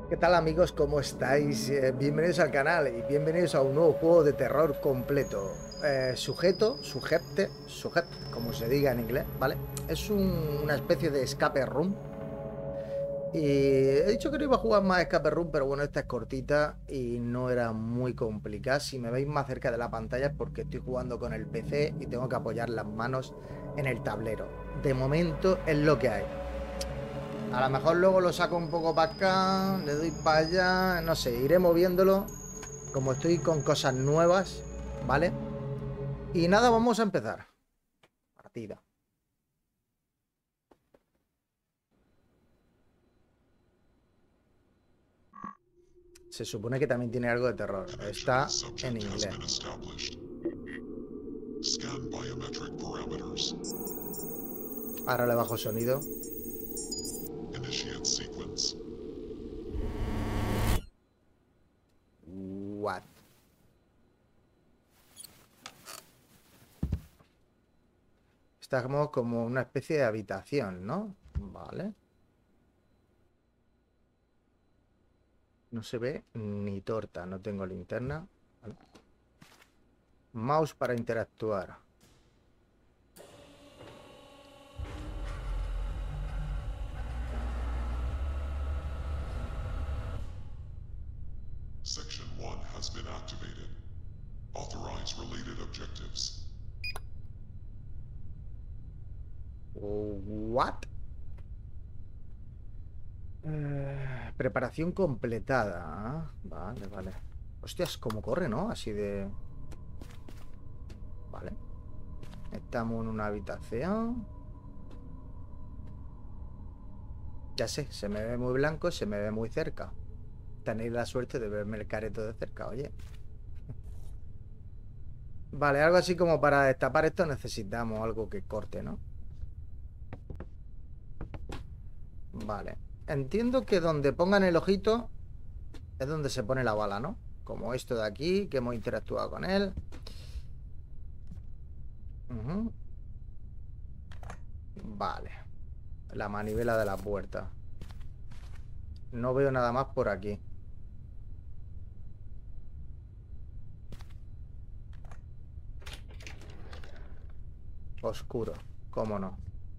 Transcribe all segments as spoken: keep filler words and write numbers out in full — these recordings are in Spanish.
¿Qué tal amigos? ¿Cómo estáis? Eh, bienvenidos al canal y bienvenidos a un nuevo juego de terror completo. Eh, sujeto, sujete, sujet, como se diga en inglés, ¿vale? Es un- una especie de escape room. Y he dicho que no iba a jugar más escape room, pero bueno, esta es cortita y no era muy complicada. Si me veis más cerca de la pantalla es porque estoy jugando con el P C y tengo que apoyar las manos en el tablero. De momento es lo que hay. A lo mejor luego lo saco un poco para acá, le doy para allá, no sé, iré moviéndolo. Como estoy con cosas nuevas, ¿vale? Y nada, vamos a empezar. Partida. Se supone que también tiene algo de terror. Está en inglés. Ahora le bajo sonido. What? Estamos como una especie de habitación, ¿no? Vale. No se ve ni torta. No tengo linterna. Vale. Mouse para interactuar. Section one has been activated. Authorize related objectives. What? Eh, preparación completada. Ah, vale, vale. Hostias, cómo corre, ¿no? Así de... Vale. Estamos en una habitación. Ya sé, se me ve muy blanco, se me ve muy cerca. Tenéis la suerte de verme el careto de cerca, oye. Vale, algo así como para destapar esto necesitamos algo que corte, ¿no? Vale. Entiendo que donde pongan el ojito es donde se pone la bala, ¿no? Como esto de aquí, que hemos interactuado con él. Ujú. Vale. La manivela de la puerta. No veo nada más por aquí. Oscuro. ¿Cómo no?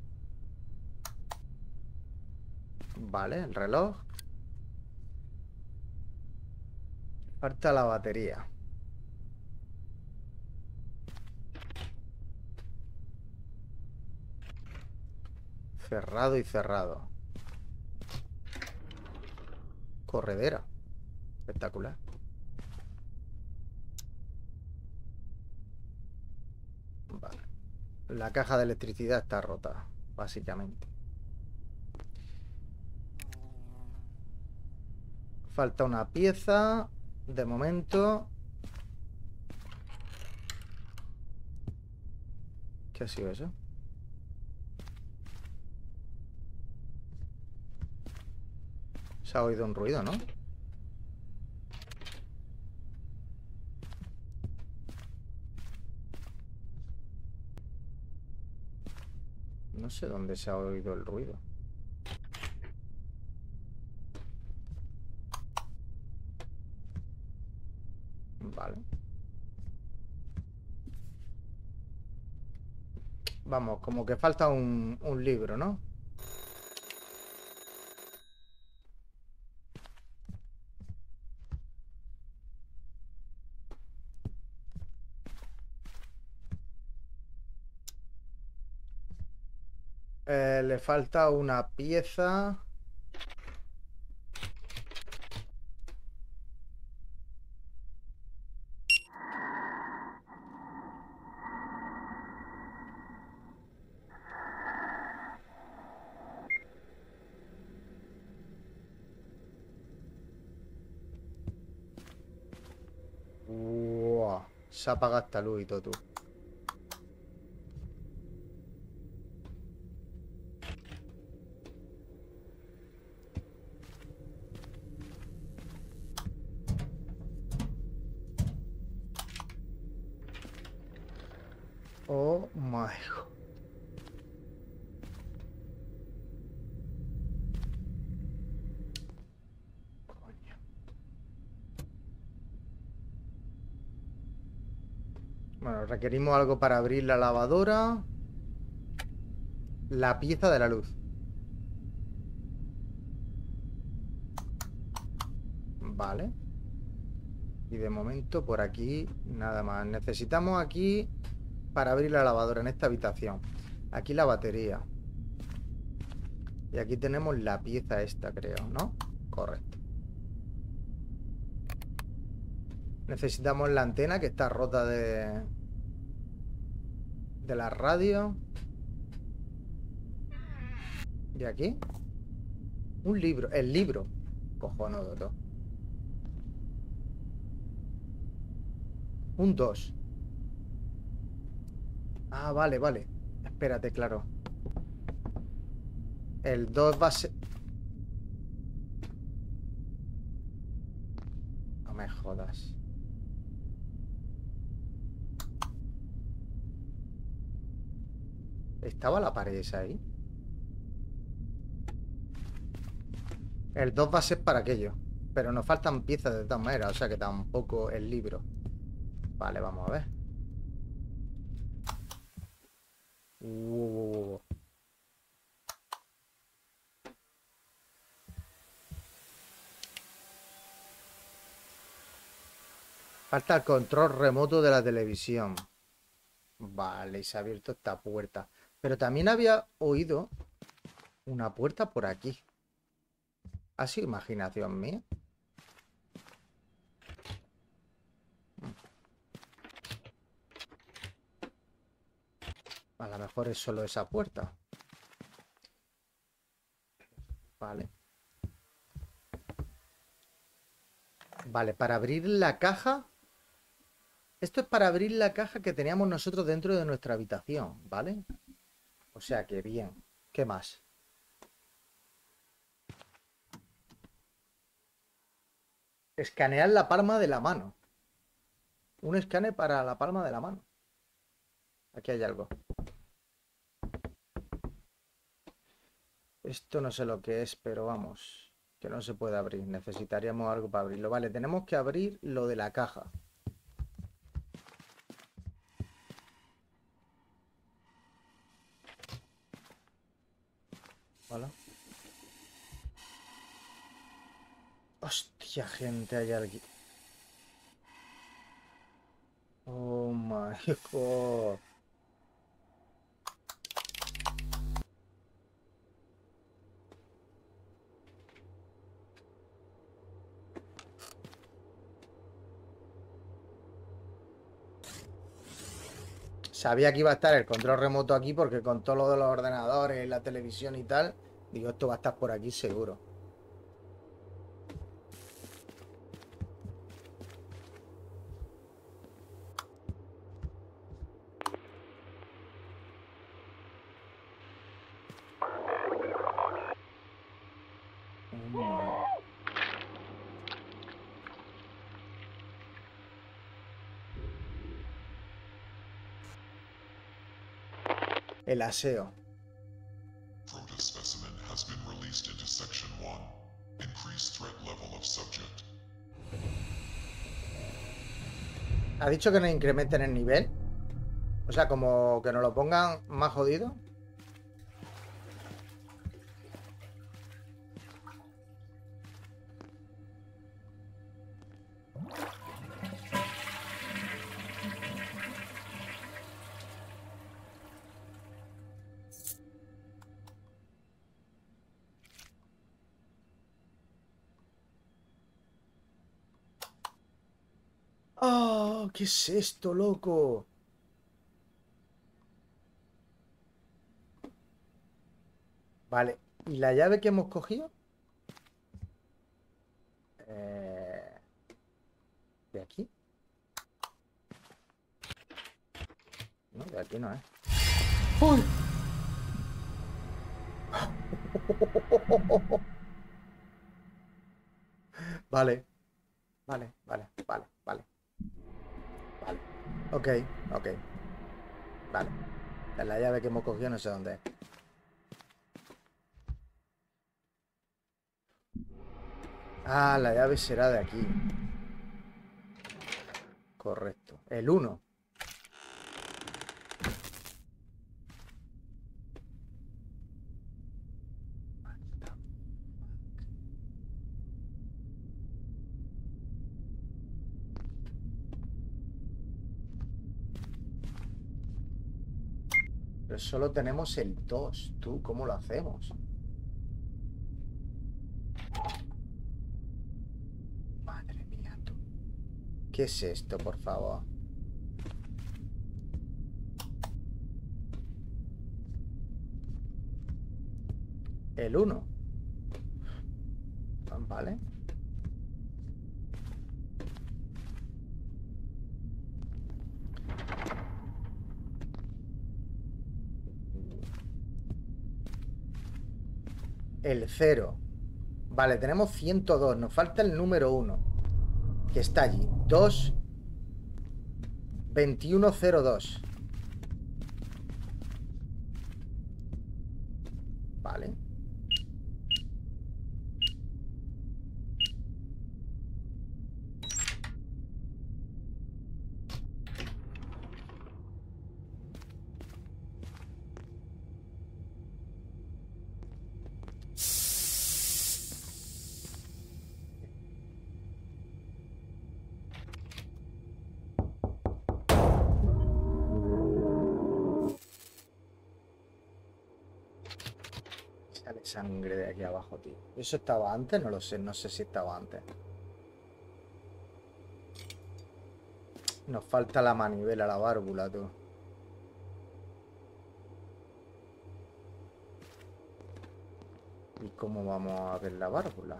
Vale, el reloj. Falta la batería. Cerrado y cerrado. Corredera. Espectacular. Vale. La caja de electricidad está rota, básicamente. Falta una pieza. De momento. ¿Qué ha sido eso? Se ha oído un ruido, ¿no? No sé dónde se ha oído el ruido. Vale. Vamos, como que falta un, un libro, ¿no? Eh, le falta una pieza. Uah, se ha apagado esta luz y todo, tú. Oh my God. Bueno, requerimos algo para abrir la lavadora. La pieza de la luz. Vale. Y de momento por aquí nada más. Necesitamos aquí para abrir la lavadora en esta habitación. Aquí la batería. Y aquí tenemos la pieza esta, creo, ¿no? Correcto. Necesitamos la antena que está rota de... de la radio. ¿Y aquí? Un libro. El libro. Cojonudo todo. Un dos. Ah, vale, vale. Espérate, claro. El dos va a ser... No me jodas. ¿Estaba la pared esa ahí? El dos va a ser para aquello. Pero nos faltan piezas de todas maneras. O sea que tampoco el libro. Vale, vamos a ver. Uh. Falta el control remoto de la televisión. Vale, y se ha abierto esta puerta. Pero también había oído una puerta por aquí. ¿Ha sido imaginación mía? A lo mejor es solo esa puerta. Vale. Vale, para abrir la caja. Esto es para abrir la caja que teníamos nosotros dentro de nuestra habitación, ¿vale? O sea que bien. ¿Qué más? Escanear la palma de la mano. Un escáner para la palma de la mano. Aquí hay algo. Esto no sé lo que es, pero vamos, que no se puede abrir. Necesitaríamos algo para abrirlo. Vale, tenemos que abrir lo de la caja. Vale. Hostia, gente, hay alguien. Oh my god. Sabía que iba a estar el control remoto aquí porque con todo lo de los ordenadores, la televisión y tal, digo, esto va a estar por aquí seguro. El aseo. Proto specimen has been released into Section one. Increased threat level of subject. ¿Ha dicho que nos incrementen el nivel? O sea, como que nos lo pongan más jodido. ¡Oh! ¿Qué es esto, loco? Vale. ¿Y la llave que hemos cogido? Eh... ¿De aquí? No, de aquí no es. ¡Uy! Vale. Vale, vale, vale, vale. Vale. Ok, ok. Vale. La llave que hemos cogido no sé dónde es. Ah, la llave será de aquí. Correcto. El uno. solo tenemos el dos. Tú, ¿cómo lo hacemos? Madre mía, tú. ¿Qué es esto, por favor? El uno. Vale. El cero. Vale, tenemos ciento dos. Nos falta el número uno, que está allí. dos, veintiuno cero dos. Vale. Sale sangre de aquí abajo, tío. ¿Eso estaba antes? No lo sé. No sé si estaba antes. Nos falta la manivela, la válvula, tú. ¿Y cómo vamos a ver la válvula?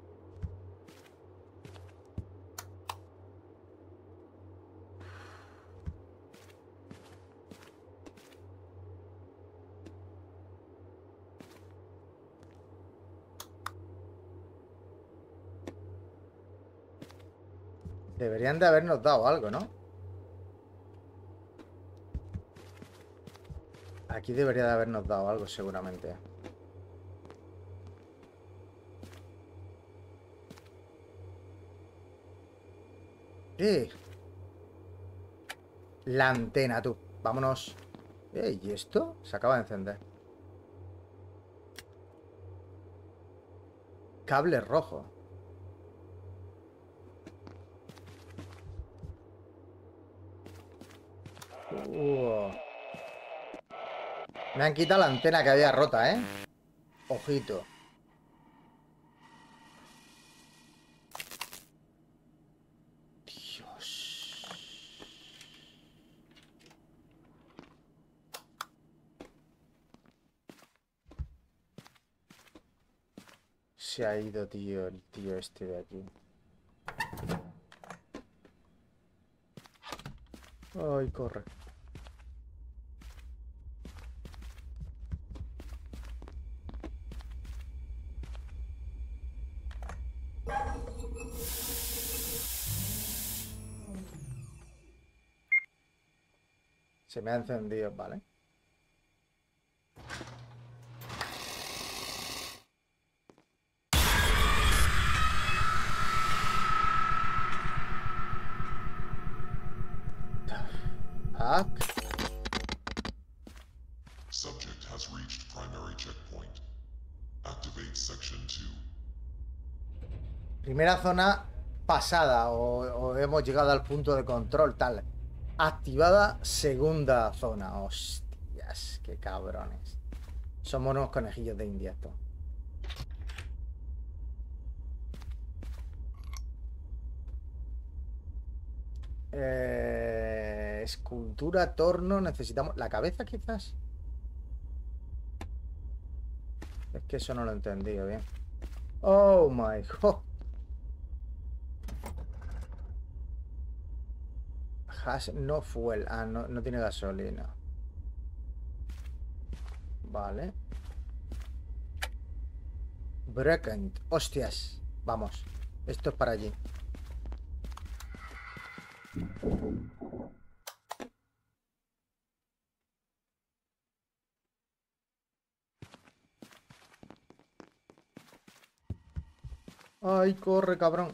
Deberían de habernos dado algo, ¿no? Aquí debería de habernos dado algo, seguramente. ¡Eh! La antena, tú. Vámonos. Eh, ¿y esto? Se acaba de encender. Cable rojo. Uh. Me han quitado la antena que había rota, ¿eh? Ojito. Dios. Se ha ido, tío, el tío este de aquí. Ay, corre. Se me ha encendido, vale. Tac. Subject has reached primary checkpoint. Activate section two. Primera zona pasada o, o hemos llegado al punto de control, tal. Activada segunda zona. Hostias, qué cabrones. Somos unos conejillos de India esto. Eh, escultura, torno. Necesitamos la cabeza, quizás. Es que eso no lo he entendido bien. Oh my god. Has no fuel. Ah, no, no tiene gasolina. Vale. Breakent. Hostias. Vamos. Esto es para allí. Ay, corre, cabrón.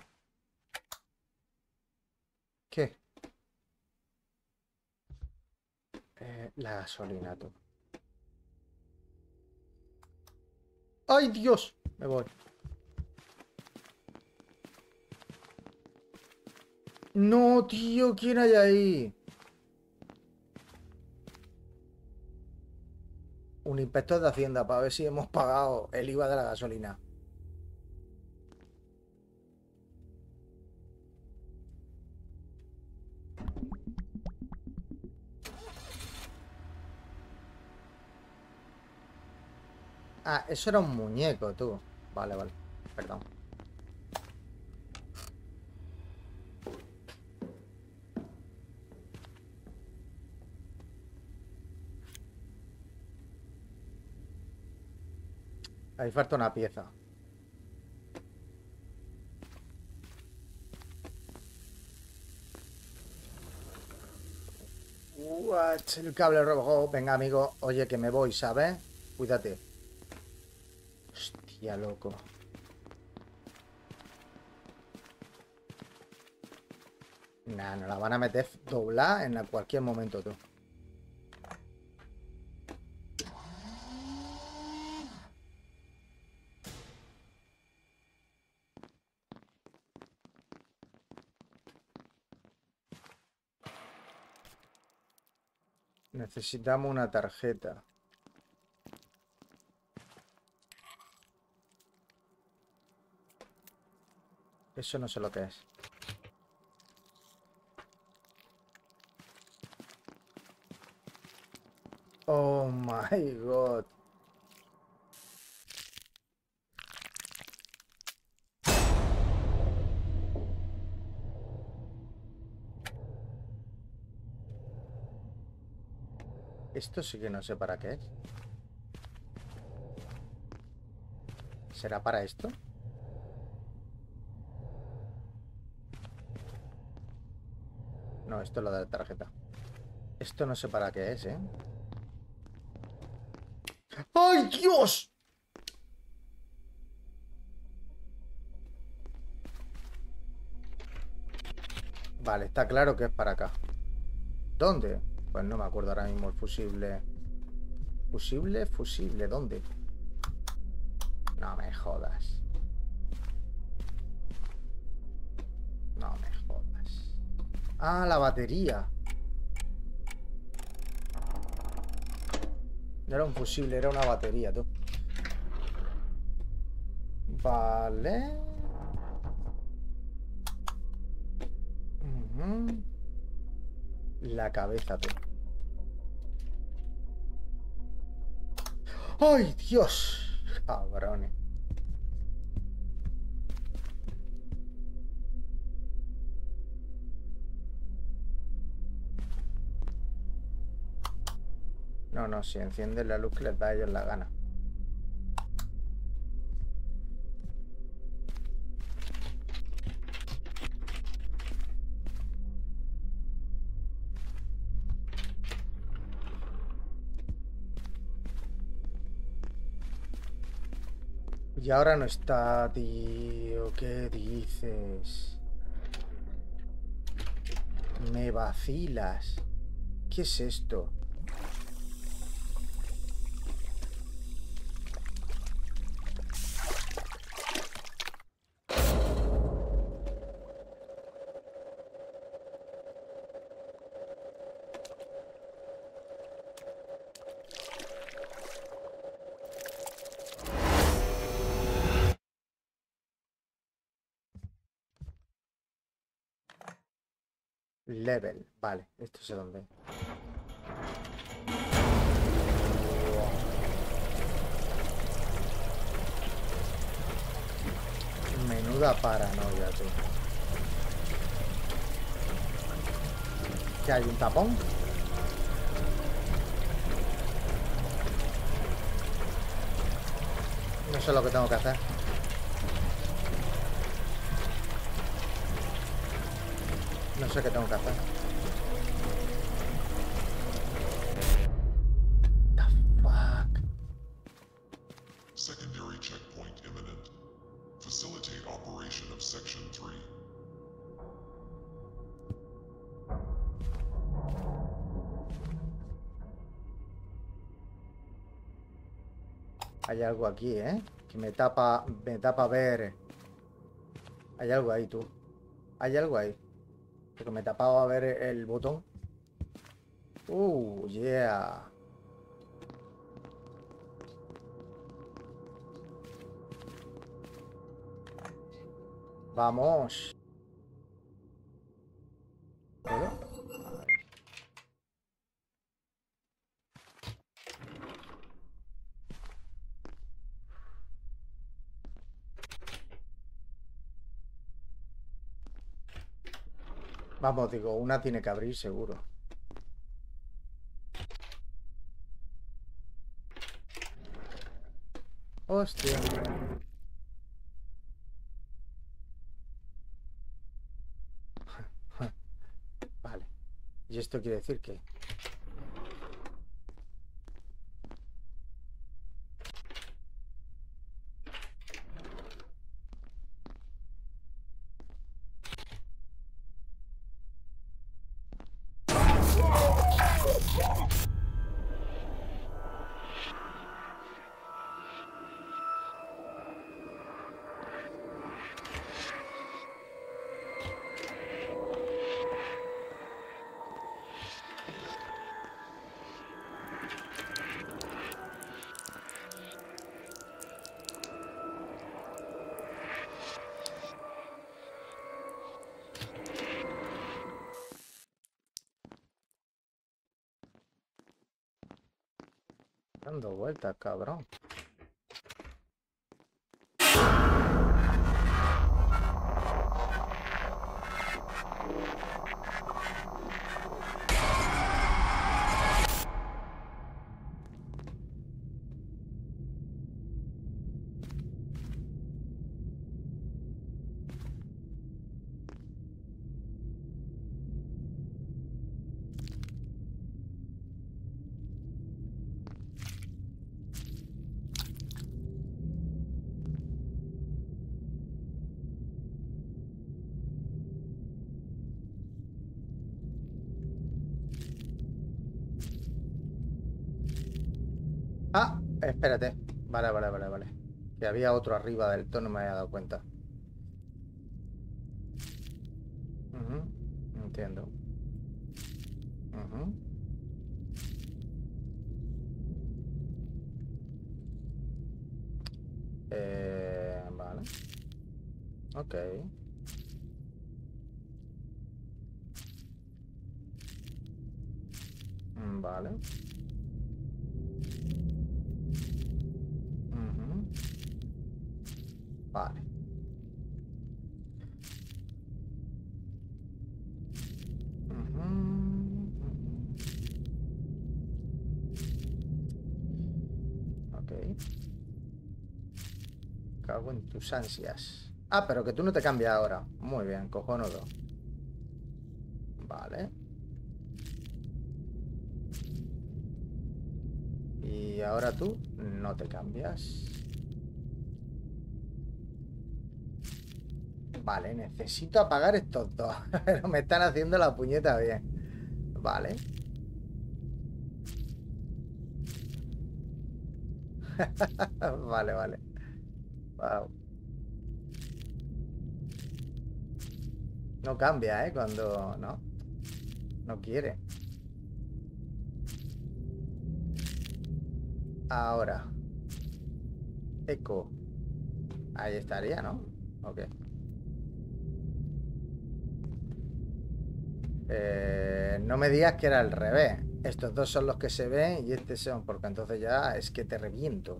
¿Qué? Eh, la gasolina, tú. ¡Ay, Dios! Me voy. No, tío, ¿quién hay ahí? Un inspector de Hacienda para ver si hemos pagado el I V A de la gasolina. Ah, eso era un muñeco, tú. Vale, vale. Perdón. Ahí falta una pieza. What? El cable rojo. Venga, amigo. Oye, que me voy, ¿sabes? Cuídate. Hostia, loco. Nah, nos la van a meter doblar en cualquier momento, tú. Necesitamos una tarjeta. Eso no sé lo que es. Oh my god. Esto sí que no sé para qué es. ¿Será para esto? No, esto es lo de la tarjeta. Esto no sé para qué es, ¿eh? ¡Ay, Dios! Vale, está claro que es para acá. ¿Dónde? Pues no me acuerdo ahora mismo el fusible. ¿Fusible? Fusible, ¿dónde? No me jodas. No me jodas. Ah, la batería. No era un fusible, era una batería, tú. Vale. Uh-huh. La cabeza, tú. ¡Ay, Dios! Cabrones. No, no, si encienden la luz que les da a ellos la gana. Y ahora no está, tío. ¿Qué dices? Me vacilas. ¿Qué es esto? Level. Vale, esto sé dónde. Menuda paranoia, tú. ¿Que hay un tapón? No sé lo que tengo que hacer. No sé qué tengo que hacer. The fuck. Secondary checkpoint imminent. Facilitate operation of Section three. Hay algo aquí, ¿eh? Que me tapa, me tapa ver. Hay algo ahí, tú. Hay algo ahí. Porque me tapaba ver el botón. Uh, yeah. Vamos. ¿Puedo? Vamos, digo, una tiene que abrir seguro. Hostia. Vale. ¿Y esto quiere decir que? Dando vueltas, cabrón. Ah, espérate. Vale, vale, vale, vale. Que había otro arriba del todo, no me había dado cuenta. Ujú, entiendo. Ujú. Eh, vale. Ok. Mm, vale. Ujú. Vale. Ujú, ujú. Ok. Cago en tus ansias. Ah, pero que tú no te cambias ahora. Muy bien, cojonudo. Vale. Y ahora tú no te cambias. Vale, necesito apagar estos dos. Pero me están haciendo la puñeta bien. Vale. Vale, vale. Wow. No cambia, ¿eh? Cuando... No. No quiere. Ahora. Eco. Ahí estaría, ¿no? Ok. Eh, no me digas que era al revés. Estos dos son los que se ven y este son, porque entonces ya es que te reviento.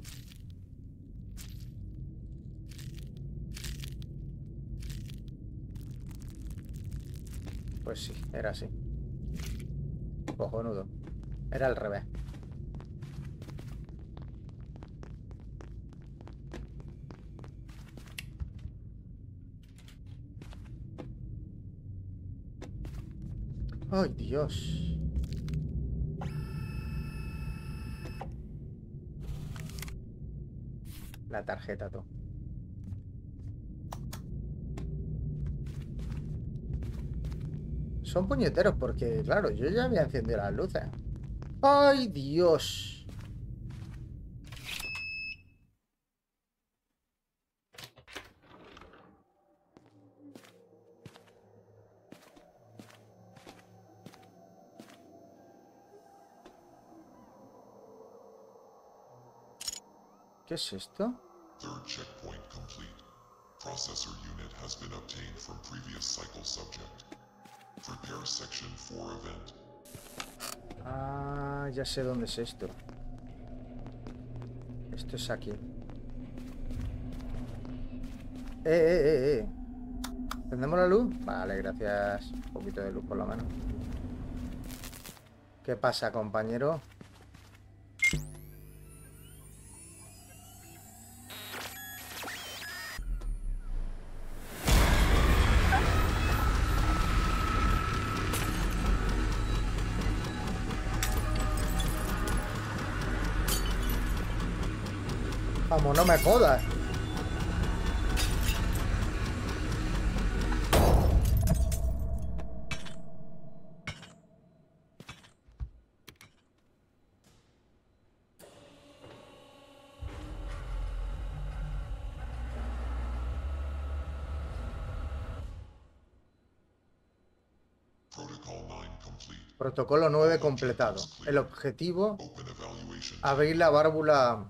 Pues sí, era así. Cojonudo. Era al revés. ¡Ay, Dios! La tarjeta, tú. Son puñeteros porque, claro, yo ya había encendido las luces. ¡Ay, Dios! ¿Qué es esto? Third checkpoint complete. Processor unit has been obtained from previous cycle subject. Prepare section four event. Ah, ya sé dónde es esto. Esto es aquí. Eh, eh, eh, eh. ¿Encendemos la luz? Vale, gracias. Un poquito de luz por lo menos. ¿Qué pasa, compañero? Vamos, no me jodas. Protocol nine complete. Protocolo nueve completado. El objetivo, Open evaluation. abrir la válvula.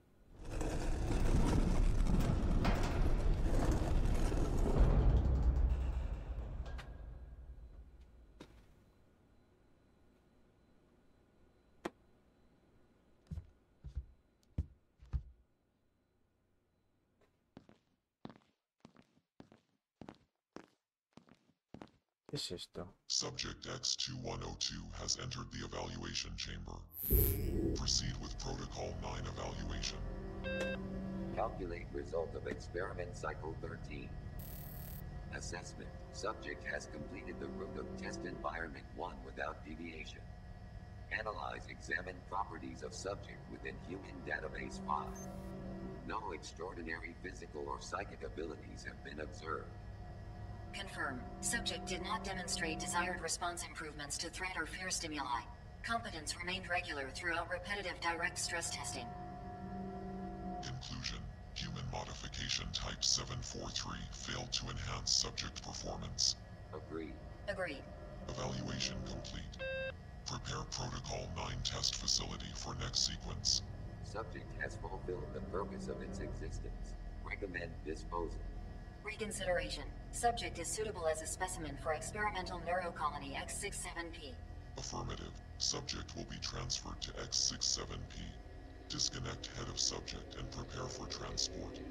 ¿Qué es esto? Subject X two one zero two has entered the evaluation chamber. Proceed with Protocol nine evaluation. Calculate result of experiment cycle thirteen. Assessment. Subject has completed the route of test environment one without deviation. Analyze examine properties of subject within human database five. No extraordinary physical or psychic abilities have been observed. Confirm. Subject did not demonstrate desired response improvements to threat or fear stimuli. Competence remained regular throughout repetitive direct stress testing. Conclusion. Human modification type seven four three failed to enhance subject performance. Agreed. Agreed. Evaluation complete. Prepare Protocol nine test facility for next sequence. Subject has fulfilled the purpose of its existence. Recommend disposal. Reconsideration. Subject is suitable as a specimen for experimental neurocolony X sixty-seven P. Affirmative. Subject will be transferred to X sixty-seven P. Disconnect head of subject and prepare for transport.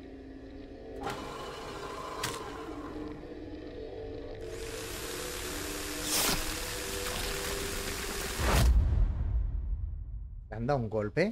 ¿Le han dado un golpe?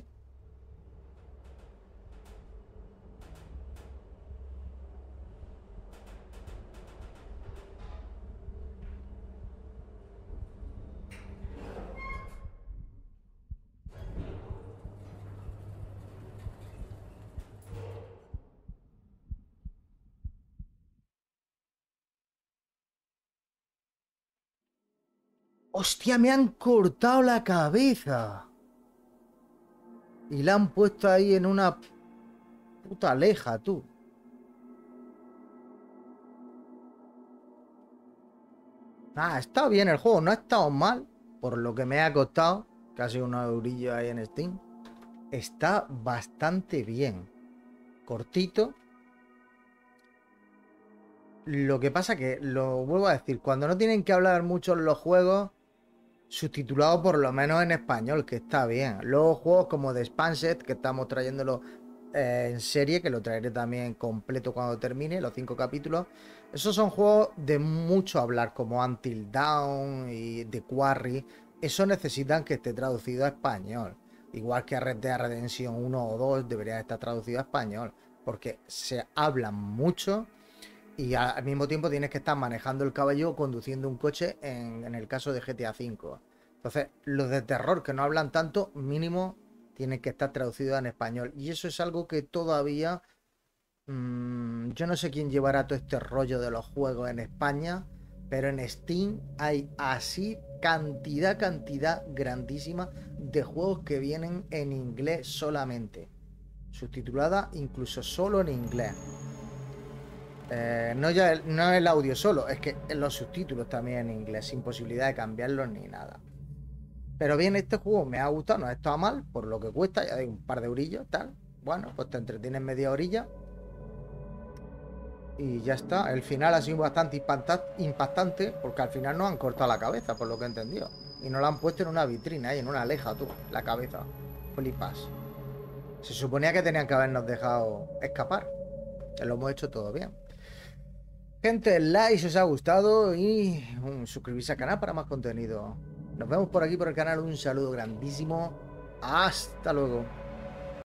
¡Hostia, me han cortado la cabeza! Y la han puesto ahí en una puta leja, tú. Ah, está bien el juego, no ha estado mal. Por lo que me ha costado, casi unos eurillos ahí en Steam. Está bastante bien. Cortito. Lo que pasa que, lo vuelvo a decir, cuando no tienen que hablar mucho en los juegos, subtitulado por lo menos en español, que está bien. Luego juegos como The Expanse, que estamos trayéndolo eh, en serie, que lo traeré también completo cuando termine, los cinco capítulos. Esos son juegos de mucho hablar, como Until Dawn y The Quarry. Eso necesitan que esté traducido a español. Igual que Red Dead Redemption uno o dos debería estar traducido a español, porque se hablan mucho. Y al mismo tiempo tienes que estar manejando el caballo o conduciendo un coche en, en el caso de G T A cinco. Entonces, los de terror que no hablan tanto, mínimo tienen que estar traducidos en español. Y eso es algo que todavía... Mmm, yo no sé quién llevará todo este rollo de los juegos en España, pero en Steam hay así cantidad, cantidad grandísima de juegos que vienen en inglés solamente. Subtitulada incluso solo en inglés. Eh, no ya el, no el audio solo, es que en los subtítulos también en inglés, sin posibilidad de cambiarlos ni nada. Pero bien, este juego me ha gustado, no ha estado mal, por lo que cuesta, ya de un par de eurillos, tal. Bueno, pues te entretienes media orilla. Y ya está. El final ha sido bastante impactante porque al final nos han cortado la cabeza, por lo que he entendido. Y nos la han puesto en una vitrina y en una aleja, tú, la cabeza. Flipas. Se suponía que tenían que habernos dejado escapar. Lo hemos hecho todo bien. Gente, like si os ha gustado y um, suscribirse al canal para más contenido. Nos vemos por aquí por el canal. Un saludo grandísimo. Hasta luego.